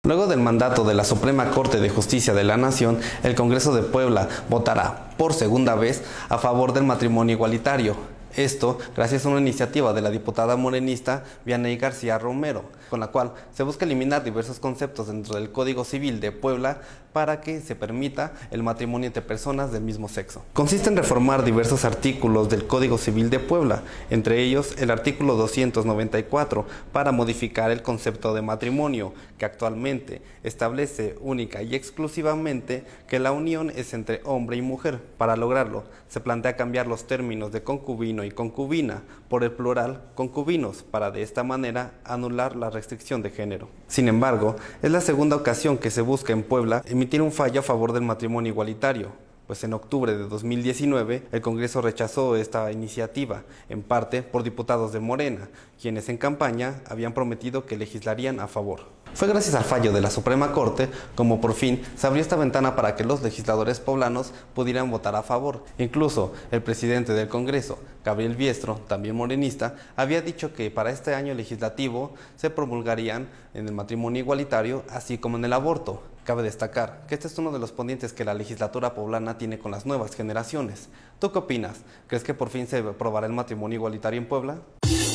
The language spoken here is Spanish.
Luego del mandato de la Suprema Corte de Justicia de la Nación, el Congreso de Puebla votará por segunda vez a favor del matrimonio igualitario. Esto gracias a una iniciativa de la diputada morenista Vianey García Romero, con la cual se busca eliminar diversos conceptos dentro del Código Civil de Puebla para que se permita el matrimonio entre personas del mismo sexo. Consiste en reformar diversos artículos del Código Civil de Puebla, entre ellos el artículo 294, para modificar el concepto de matrimonio, que actualmente establece única y exclusivamente que la unión es entre hombre y mujer. Para lograrlo, se plantea cambiar los términos de concubino y concubina por el plural concubinos, para de esta manera anular la restricción de género. Sin embargo, es la segunda ocasión que se busca en Puebla emitir un fallo a favor del matrimonio igualitario, pues en octubre de 2019 el Congreso rechazó esta iniciativa, en parte por diputados de Morena, quienes en campaña habían prometido que legislarían a favor. Fue gracias al fallo de la Suprema Corte como por fin se abrió esta ventana para que los legisladores poblanos pudieran votar a favor. Incluso el presidente del Congreso, Gabriel Biestro, también morenista, había dicho que para este año legislativo se promulgarían en el matrimonio igualitario, así como en el aborto. Cabe destacar que este es uno de los pendientes que la legislatura poblana tiene con las nuevas generaciones. ¿Tú qué opinas? ¿Crees que por fin se aprobará el matrimonio igualitario en Puebla?